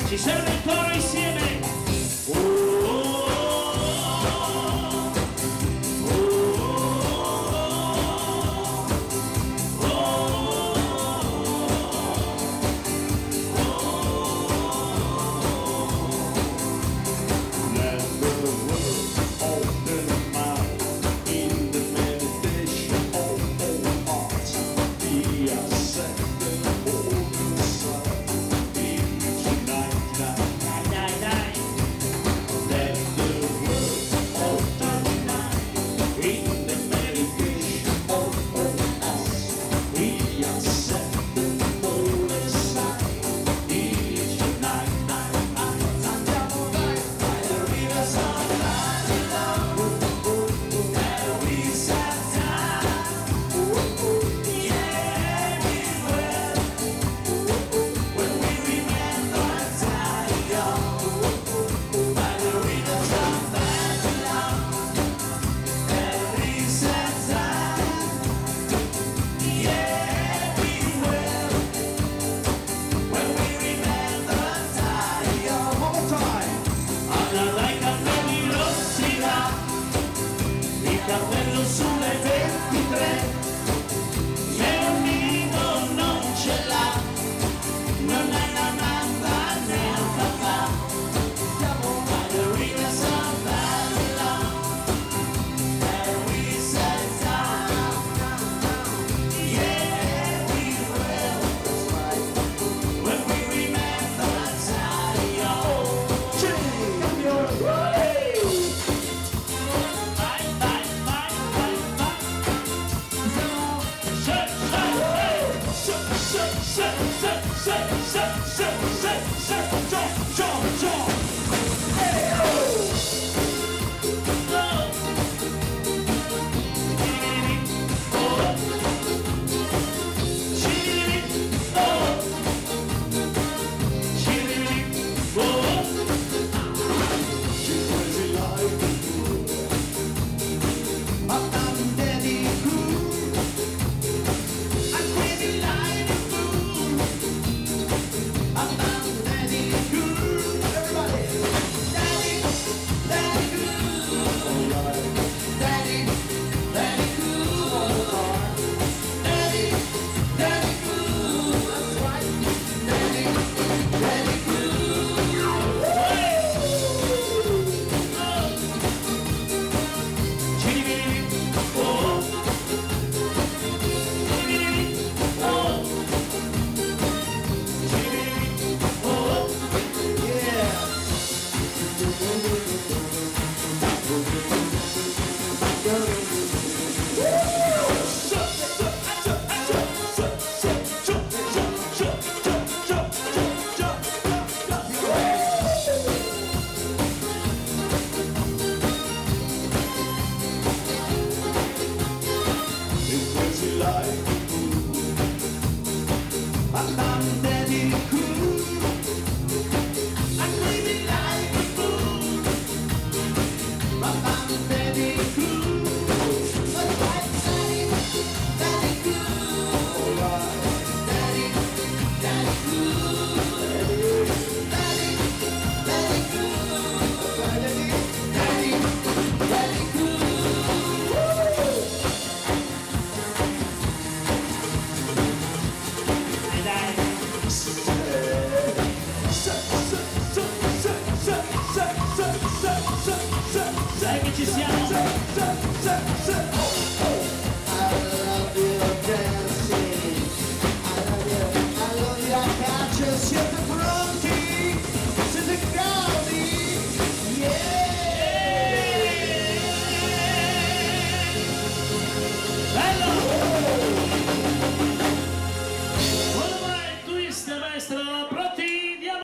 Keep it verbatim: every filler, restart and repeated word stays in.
Ci serve il coro insieme. Oh, oh, oh, oh, oh. Let the world open mind in the meditation of all hearts. Be a second old inside. Cappello sulle ventitré, se un nido non ce l'ha, non hai la mamma né un papà. Siamo ballerina San Babylon, and we sat down, yeah we will, when we remember Zion. Sai che ci siamo?